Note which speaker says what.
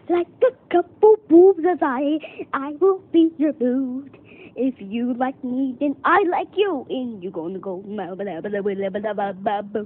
Speaker 1: like a couple boobs as I will be your mood. If you like me, then I like you, and you gonna go blah blah blah blah blah blah blah blah.